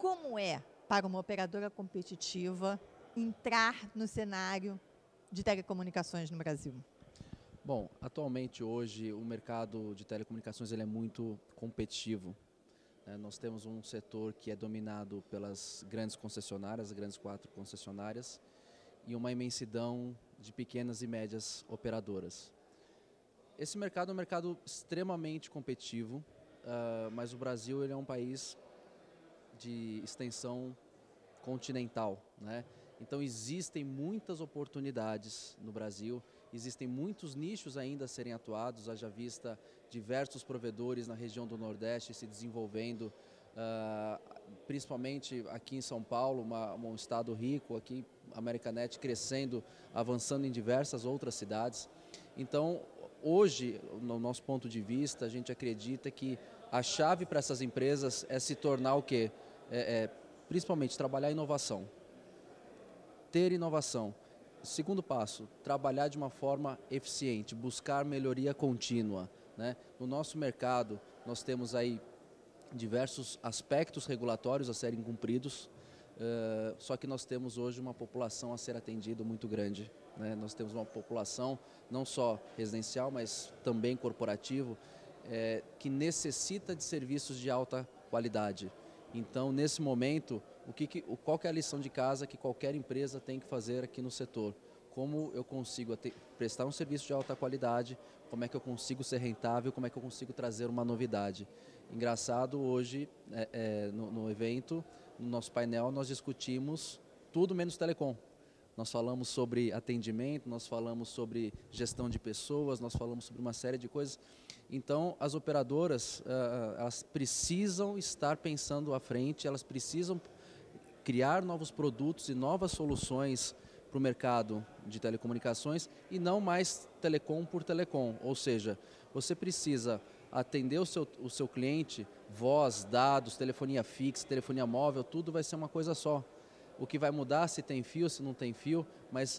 Como é para uma operadora competitiva entrar no cenário de telecomunicações no Brasil? Bom, atualmente hoje o mercado de telecomunicações ele é muito competitivo. Nós temos um setor que é dominado pelas grandes concessionárias, as grandes 4 concessionárias, e uma imensidão de pequenas e médias operadoras. Esse mercado é um mercado extremamente competitivo, mas o Brasil ele é um país de extensão continental, né? Então existem muitas oportunidades no Brasil, existem muitos nichos ainda a serem atuados, haja vista diversos provedores na região do Nordeste se desenvolvendo, principalmente aqui em São Paulo, um estado rico, aqui a Americanet crescendo, avançando em diversas outras cidades. Então hoje, no nosso ponto de vista, a gente acredita que a chave para essas empresas é se tornar o quê? Principalmente trabalhar inovação. Ter inovação. Segundo passo, trabalhar de uma forma eficiente, buscar melhoria contínua, né? No nosso mercado, nós temos aí diversos aspectos regulatórios a serem cumpridos, só que nós temos hoje uma população a ser atendida muito grande, né? Nós temos uma população não só residencial, mas também corporativo, que necessita de serviços de alta qualidade. Então, nesse momento, qual que é a lição de casa que qualquer empresa tem que fazer aqui no setor? Como eu consigo prestar um serviço de alta qualidade, como é que eu consigo ser rentável, como é que eu consigo trazer uma novidade. Engraçado, hoje, no evento, no nosso painel, nós discutimos tudo menos telecom. Nós falamos sobre atendimento, nós falamos sobre gestão de pessoas, nós falamos sobre uma série de coisas. Então, as operadoras, elas precisam estar pensando à frente, elas precisam criar novos produtos e novas soluções para o mercado de telecomunicações e não mais telecom por telecom. Ou seja, você precisa atender o seu cliente, voz, dados, telefonia fixa, telefonia móvel, tudo vai ser uma coisa só. O que vai mudar se tem fio, se não tem fio, mas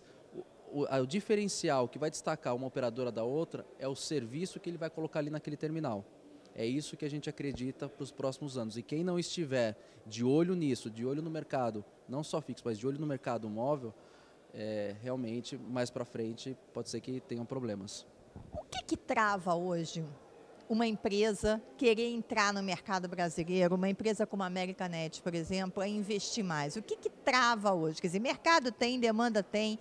o diferencial que vai destacar uma operadora da outra é o serviço que ele vai colocar ali naquele terminal. É isso que a gente acredita para os próximos anos. E quem não estiver de olho nisso, de olho no mercado, não só fixo, mas de olho no mercado móvel, realmente, mais para frente, pode ser que tenham problemas. O que trava hoje uma empresa querer entrar no mercado brasileiro, uma empresa como a Americanet, por exemplo, a investir mais? O que trava hoje? Quer dizer, mercado tem, demanda tem,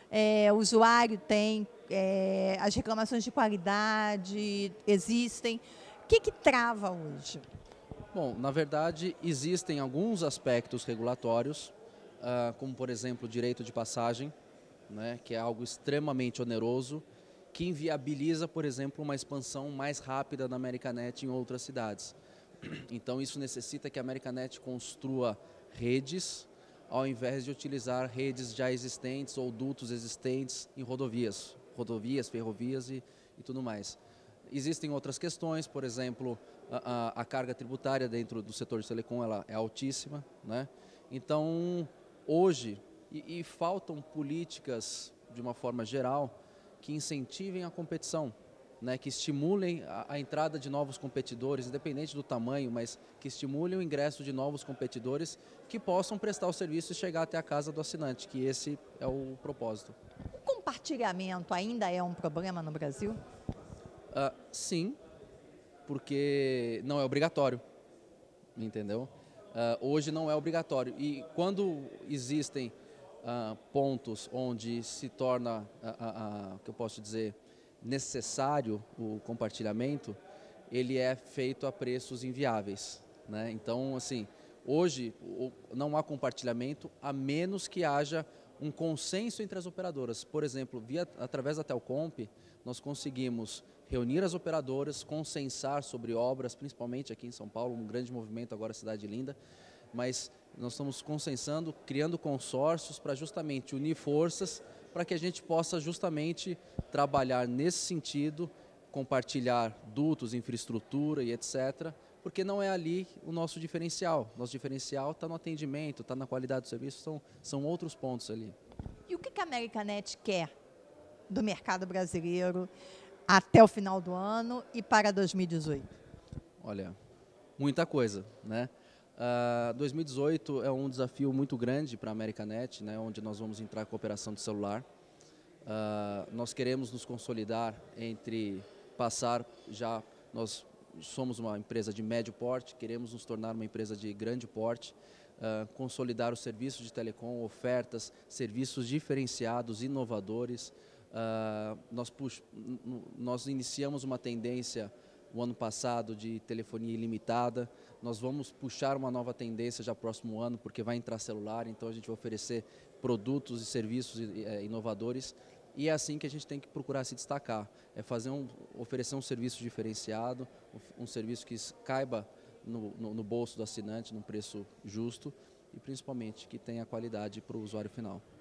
usuário tem, as reclamações de qualidade existem. O que trava hoje? Bom, na verdade, existem alguns aspectos regulatórios, como, por exemplo, o direito de passagem, né, que é algo extremamente oneroso, que inviabiliza, por exemplo, uma expansão mais rápida da Americanet em outras cidades. Então, isso necessita que a Americanet construa redes, ao invés de utilizar redes já existentes ou dutos existentes em rodovias, ferrovias e tudo mais. Existem outras questões, por exemplo, a carga tributária dentro do setor de telecom ela é altíssima, né? Então, hoje, faltam políticas, de uma forma geral, que incentivem a competição, né? Que estimulem a entrada de novos competidores, independente do tamanho, mas que estimulem o ingresso de novos competidores que possam prestar o serviço e chegar até a casa do assinante, que esse é o propósito. O compartilhamento ainda é um problema no Brasil? Sim, porque não é obrigatório, entendeu? Hoje não é obrigatório e quando existem pontos onde se torna, que eu posso dizer, necessário o compartilhamento, ele é feito a preços inviáveis, né? Então, assim, hoje não há compartilhamento a menos que haja um consenso entre as operadoras. Por exemplo, através da Telcomp, nós conseguimos reunir as operadoras, consensar sobre obras, principalmente aqui em São Paulo, um grande movimento agora, Cidade Linda, mas nós estamos consensando, criando consórcios para justamente unir forças para que a gente possa justamente trabalhar nesse sentido, compartilhar dutos, infraestrutura e etc., porque não é ali o nosso diferencial. Nosso diferencial está no atendimento, está na qualidade do serviço, são outros pontos ali. E o que a Americanet quer do mercado brasileiro até o final do ano e para 2018? Olha, muita coisa, né? 2018 é um desafio muito grande para a Americanet, né, onde nós vamos entrar com a operação de celular. Nós queremos nos consolidar nós somos uma empresa de médio porte, queremos nos tornar uma empresa de grande porte, consolidar os serviços de telecom, ofertas, serviços diferenciados, inovadores. Nós iniciamos uma tendência o ano passado de telefonia ilimitada, nós vamos puxar uma nova tendência já próximo ano, porque vai entrar celular, então a gente vai oferecer produtos e serviços inovadores, e é assim que a gente tem que procurar se destacar, oferecer um serviço diferenciado, um serviço que caiba no bolso do assinante, num preço justo, e principalmente que tenha qualidade para o usuário final.